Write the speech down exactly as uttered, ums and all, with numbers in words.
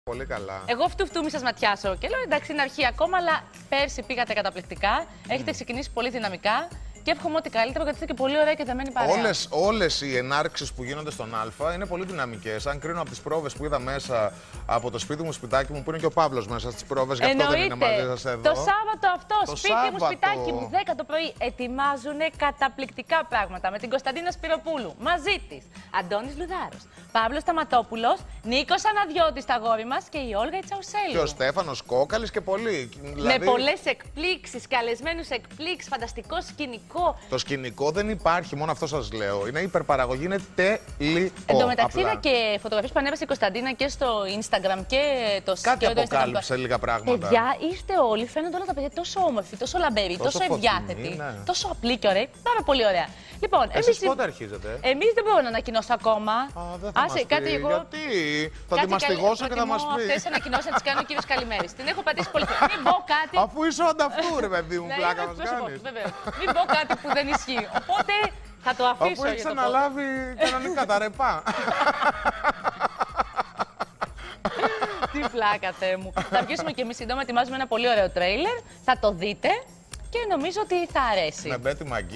Πολύ καλά. Εγώ φτου φτου μη σας ματιάσω και λέω εντάξει είναι αρχή ακόμα, αλλά πέρσι πήγατε καταπληκτικά. Έχετε ξεκινήσει πολύ δυναμικά και εύχομαι ό,τι καλύτερο γιατί είστε και πολύ ωραία και δεμένη παρέα. Όλες, όλες οι ενάρξεις που γίνονται στον Α είναι πολύ δυναμικές. Αν κρίνω από τις πρόβες που είδα μέσα από το σπίτι μου, σπιτάκι μου, που είναι και ο Παύλος μέσα στις πρόβες, γι' αυτό δεν είναι μαζί σας εδώ. Το Σάββατο αυτό, το σπίτι Σάββατο. μου, σπιτάκι μου, δέκα το πρωί, ετοιμάζουν καταπληκτικά πράγματα με την Κωνσταντίνα Σπυροπούλου. Μαζί της Αντώνης Λουδάρος, Παύλος Σταματόπουλος, Νίκος Αναδιώτης τα αγόρι μας και η Όλγα Ιτσαουσέλου. Και ο Στέφανος Κόκαλης και πολλοί. Δηλαδή... Με πολλές εκπλήξεις, καλεσμένους εκπλήξεις, φανταστικό σκηνικό. Το σκηνικό δεν υπάρχει, μόνο αυτό σας λέω. Είναι υπερπαραγωγή, είναι τέλειο. Εν τω μεταξύ είδα και φωτογραφίες που ανέβασε η Κωνσταντίνα και στο Instagram και το Κάτι και αποκάλυψε λίγα πράγματα. Παιδιά, είστε όλοι, φαίνονται όλα τα παιδιά τόσο όμορφοι, τόσο λαμπεροί, τόσο, τόσο ευδιάθετοι, ναι. τόσο απλοί και ωραίοι. Πάρα πολύ ωραία. Λοιπόν, εσείς εμείς πότε αρχίζετε? Εμείς δεν μπορώ να ανακοινώσω ακόμα. Α, δεν θα Άσε, μας κάτι πει. Εγώ... Γιατί θα τη μαστιγώσω και θα μας πει. Αυτές τις ανακοινώσεις να τις κάνει ο κύριος Καλημέρης. Την έχω πατήσει πολύ. Μην πω κάτι. Αφού είσαι ο ανταυτού, ρε παιδί μου, πλάκα μας κάνεις. Μην πω κάτι που δεν ισχύει. Οπότε θα το αφήσω. Αφού έχεις αναλάβει κανονικά τα ρεπά. Τι πλάκα, Θεέ μου. Θα αρχίσουμε και εμείς σύντομα, ετοιμάζουμε ένα πολύ ωραίο τρέιλερ. Θα το δείτε και νομίζω ότι θα αρέσει. Με Μπέτη Μαγκή.